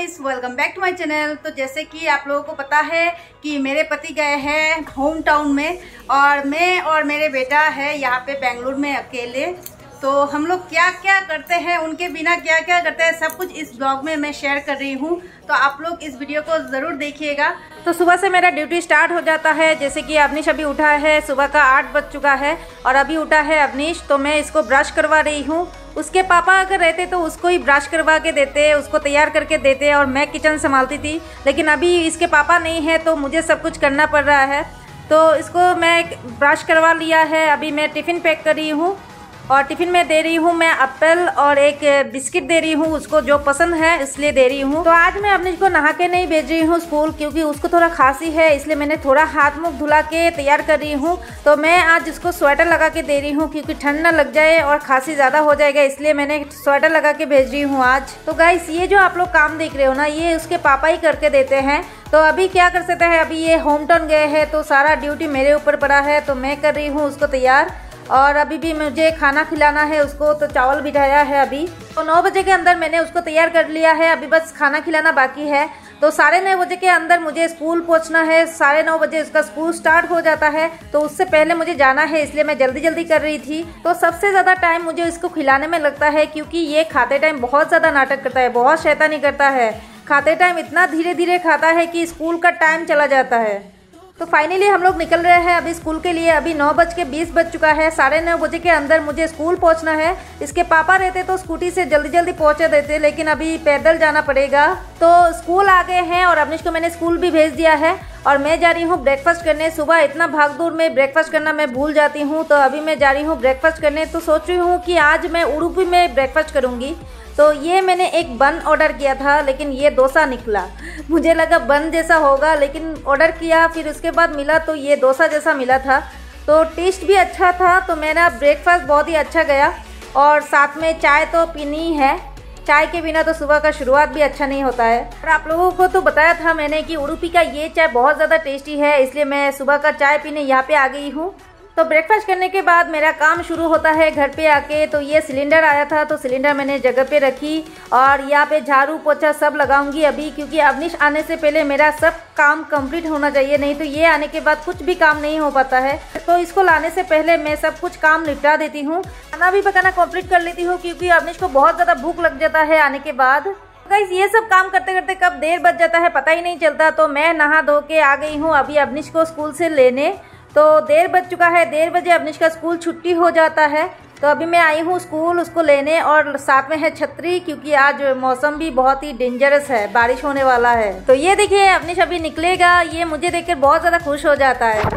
Guys, welcome back to my channel. तो जैसे कि आप लोगों को पता है कि मेरे पति गए हैं होम टाउन में और मैं और मेरे बेटा है यहाँ पे बेंगलुरु में अकेले। तो हम लोग क्या क्या करते हैं, उनके बिना क्या क्या करते हैं, सब कुछ इस ब्लॉग में मैं शेयर कर रही हूँ। तो आप लोग इस वीडियो को ज़रूर देखिएगा। तो सुबह से मेरा ड्यूटी स्टार्ट हो जाता है। जैसे कि अवनीश अभी उठा है, सुबह का 8 बज चुका है और अभी उठा है अवनीश। तो मैं इसको ब्रश करवा रही हूँ। उसके पापा अगर रहते तो उसको ही ब्रश करवा के देते, उसको तैयार करके देते और मैं किचन संभालती थी। लेकिन अभी इसके पापा नहीं है तो मुझे सब कुछ करना पड़ रहा है। तो इसको मैं ब्रश करवा लिया है। अभी मैं टिफ़िन पैक कर रही हूँ और टिफ़िन में दे रही हूँ मैं एप्पल और एक बिस्किट दे रही हूँ, उसको जो पसंद है इसलिए दे रही हूँ। तो आज मैं अपने को नहा के नहीं भेज रही हूँ स्कूल, क्योंकि उसको थोड़ा खांसी है, इसलिए मैंने थोड़ा हाथ मुँह धुला के तैयार कर रही हूँ। तो मैं आज इसको स्वेटर लगा के दे रही हूँ क्योंकि ठंड ना लग जाए और खांसी ज़्यादा हो जाएगा, इसलिए मैंने स्वेटर लगा के भेज रही हूँ आज। तो गाइस, ये जो आप लोग काम देख रहे हो ना, ये उसके पापा ही करके देते हैं। तो अभी क्या कर सकते हैं, अभी ये होम टाउन गए हैं तो सारा ड्यूटी मेरे ऊपर पड़ा है। तो मैं कर रही हूँ उसको तैयार और अभी भी मुझे खाना खिलाना है उसको। तो चावल बिठाया है अभी। तो 9 बजे के अंदर मैंने उसको तैयार कर लिया है, अभी बस खाना खिलाना बाकी है। तो 9:30 बजे के अंदर मुझे स्कूल पहुंचना है। 9:30 बजे उसका स्कूल स्टार्ट हो जाता है, तो उससे पहले मुझे जाना है, इसलिए मैं जल्दी जल्दी कर रही थी। तो सबसे ज़्यादा टाइम मुझे इसको खिलाने में लगता है, क्योंकि ये खाते टाइम बहुत ज़्यादा नाटक करता है, बहुत शैतानी करता है। खाते टाइम इतना धीरे धीरे खाता है कि स्कूल का टाइम चला जाता है। तो फाइनली हम लोग निकल रहे हैं अभी स्कूल के लिए। अभी 9:20 बज चुका है। 9:30 बजे के अंदर मुझे स्कूल पहुंचना है। इसके पापा रहते तो स्कूटी से जल्दी जल्दी पहुंचा देते, लेकिन अभी पैदल जाना पड़ेगा। तो स्कूल आ गए हैं और अवनीश को मैंने स्कूल भी भेज दिया है और मैं जा रही हूँ ब्रेकफास्ट करने। सुबह इतना भागदौड़ में ब्रेकफास्ट करना मैं भूल जाती हूँ, तो अभी मैं जा रही हूँ ब्रेकफास्ट करने। तो सोच रही हूँ कि आज मैं उडुपी में ब्रेकफास्ट करूँगी। तो ये मैंने एक बन ऑर्डर किया था, लेकिन ये डोसा निकला। मुझे लगा बन जैसा होगा, लेकिन ऑर्डर किया, फिर उसके बाद मिला तो ये डोसा जैसा मिला था। तो टेस्ट भी अच्छा था। तो मेरा ब्रेकफास्ट बहुत ही अच्छा गया और साथ में चाय तो पीनी है। चाय के बिना तो सुबह का शुरुआत भी अच्छा नहीं होता है। और आप लोगों को तो बताया था मैंने कि उडुपी का ये चाय बहुत ज़्यादा टेस्टी है, इसलिए मैं सुबह का चाय पीने यहाँ पे आ गई हूँ। तो ब्रेकफास्ट करने के बाद मेरा काम शुरू होता है घर पे आके। तो ये सिलेंडर आया था, तो सिलेंडर मैंने जगह पे रखी और यहाँ पे झाड़ू पोछा सब लगाऊंगी अभी, क्योंकि अवनीश आने से पहले मेरा सब काम कंप्लीट होना चाहिए, नहीं तो ये आने के बाद कुछ भी काम नहीं हो पाता है। तो इसको लाने से पहले मैं सब कुछ काम निपटा देती हूँ, खाना भी पकाना कंप्लीट कर लेती हूँ, क्योंकि अवनीश को बहुत ज़्यादा भूख लग जाता है आने के बाद। गाइस, ये सब काम करते करते कब देर बज जाता है पता ही नहीं चलता। तो मैं नहा धो के आ गई हूँ अभी अवनीश को स्कूल से लेने। तो देर बज चुका है, 1:30 बजे अवनीश का स्कूल छुट्टी हो जाता है। तो अभी मैं आई हूँ स्कूल उसको लेने और साथ में है छतरी, क्योंकि आज मौसम भी बहुत ही डेंजरस है, बारिश होने वाला है। तो ये देखिए अवनीश अभी निकलेगा, ये मुझे देखकर बहुत ज़्यादा खुश हो जाता है।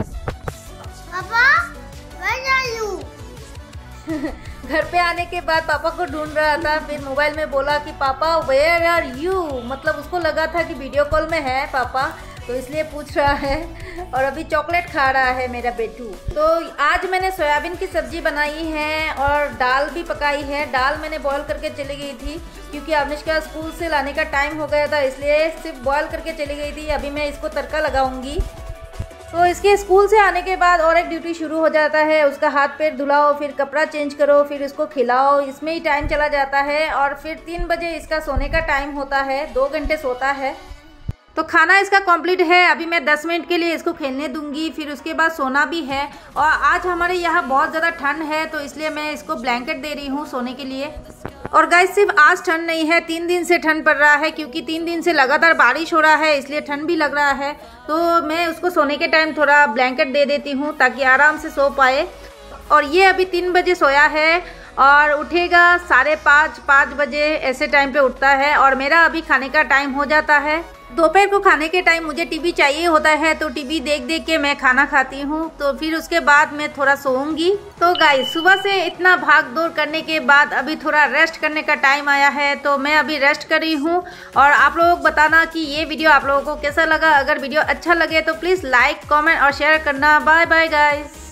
पापा, where are you? घर पे आने के बाद पापा को ढूंढ रहा था, फिर मोबाइल में बोला कि पापा वेयर आर यू, मतलब उसको लगा था कि वीडियो कॉल में है पापा, तो इसलिए पूछ रहा है। और अभी चॉकलेट खा रहा है मेरा बेटू। तो आज मैंने सोयाबीन की सब्जी बनाई है और दाल भी पकाई है। दाल मैंने बॉईल करके चली गई थी, क्योंकि अवनीश का स्कूल से लाने का टाइम हो गया था, इसलिए सिर्फ बॉईल करके चली गई थी। अभी मैं इसको तड़का लगाऊंगी। तो इसके स्कूल से आने के बाद और एक ड्यूटी शुरू हो जाता है, उसका हाथ पैर धुलाओ, फिर कपड़ा चेंज करो, फिर इसको खिलाओ, इसमें ही टाइम चला जाता है। और फिर 3 बजे इसका सोने का टाइम होता है, 2 घंटे सोता है। तो खाना इसका कंप्लीट है। अभी मैं 10 मिनट के लिए इसको खेलने दूंगी, फिर उसके बाद सोना भी है। और आज हमारे यहाँ बहुत ज़्यादा ठंड है, तो इसलिए मैं इसको ब्लैंकेट दे रही हूँ सोने के लिए। और गाइस, सिर्फ आज ठंड नहीं है, 3 दिन से ठंड पड़ रहा है, क्योंकि 3 दिन से लगातार बारिश हो रहा है, इसलिए ठंड भी लग रहा है। तो मैं उसको सोने के टाइम थोड़ा ब्लैंकेट दे देती हूँ ताकि आराम से सो पाए। और ये अभी 3 बजे सोया है और उठेगा 5:30 बजे, ऐसे टाइम पे उठता है। और मेरा अभी खाने का टाइम हो जाता है। दोपहर को खाने के टाइम मुझे टीवी चाहिए होता है, तो टीवी देख देख के मैं खाना खाती हूँ। तो फिर उसके बाद मैं थोड़ा सोऊंगी। तो गाइस, सुबह से इतना भाग दौड़ करने के बाद अभी थोड़ा रेस्ट करने का टाइम आया है, तो मैं अभी रेस्ट कर रही हूँ। और आप लोग बताना कि ये वीडियो आप लोगों को कैसा लगा। अगर वीडियो अच्छा लगे तो प्लीज़ लाइक, कमेंट और शेयर करना। Bye bye guys.